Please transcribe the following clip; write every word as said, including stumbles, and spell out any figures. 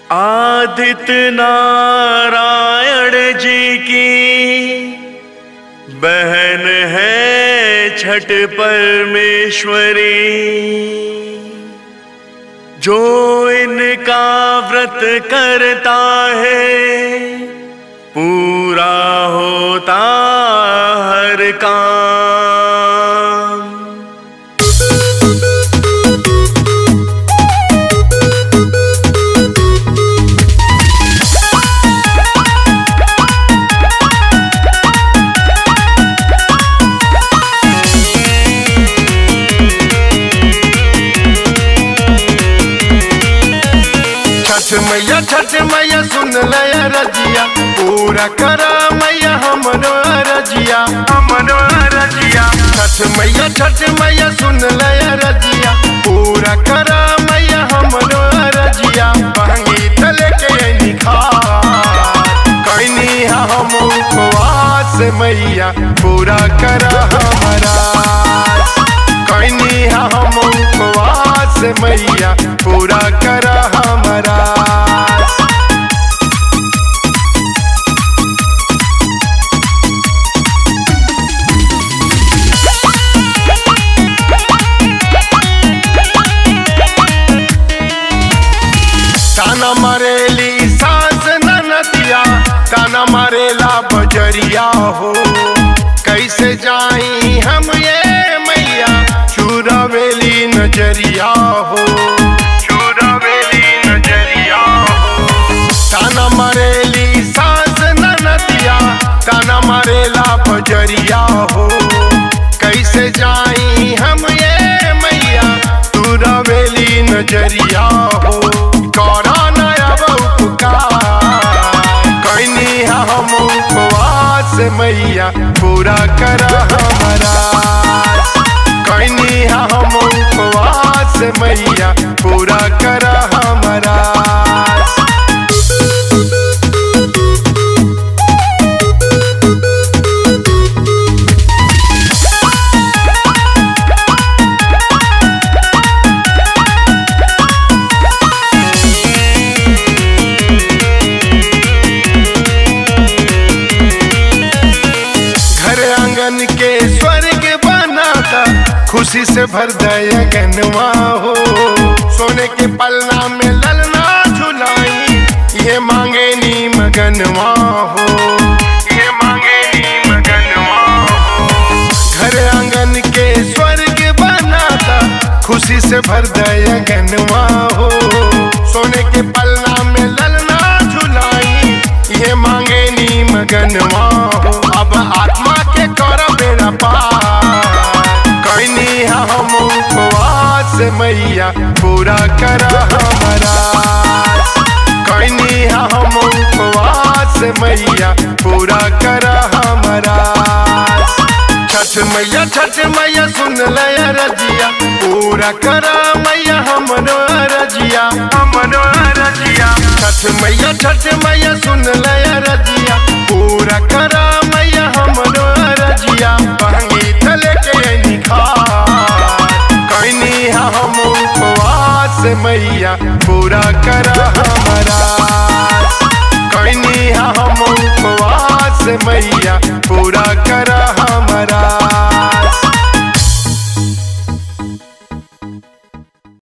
आदित्य नारायण जी की बहन है छठ परमेश्वरी। जो इनका व्रत करता है पूरा होता हर काम। छठ मैया छठ मैया सुन लया रजिया, पूरा करा मैया हमरो रजिया हमरो रजिया। छठ मैया छठ मैया सुन लया रजिया, पूरा करा मैया हमरो रजिया। बहंगी तले के निखा कैनी हम उपवास मैया, पूरा करा हमारा कैनी हम उपवास मैया, पूरा करा हमारा। ताना मारेली सास ननदिया, ताना मारेला बजरिया हो। कैसे जाई हम ये मैया, चुरावेली नजरिया हो चुरावेली नजरिया हो। ताना मारेली सास ननदिया, ताना मारेला बजरिया हो। कैसे जाई हम ये मैया, चुरावेली नजरिया हो। कैनी हम उपवास मैया, पूरा करा हमारा कैनी हम उपवास मैया, पूरा करा हमारा। के स्वर्ग बनाता खुशी से भर दया गनवा हो। सोने के पलना में ललना झुलाई, ये मांगे नी मगनवा हो ये मांगे नी मगनवा हो। घर आंगन के स्वर्ग बनाता खुशी से भर दया गनवा हो। सोने के पलना में ललना झुलाई, ये मांगे नी मगनवा हो। अब आत्मा के कर बेड़ा पार कैनी हम उपवास मैया, पूरा करा हमारा कैनी हम उपवास मैया, पूरा करा हमारा। छठ मैया छठ मैया सुन लया रजिया, पूरा करा मैया हमरो रजिया हमरो रजिया। छठ मैया छठ मैया सुन लया रजिया, पूरा करा मैया हमरो रजिया। बहंगी तले के निखा कैनी हम उपवास मैया, पूरा करा हमारा कैनी हम उपवास मैया, पूरा करा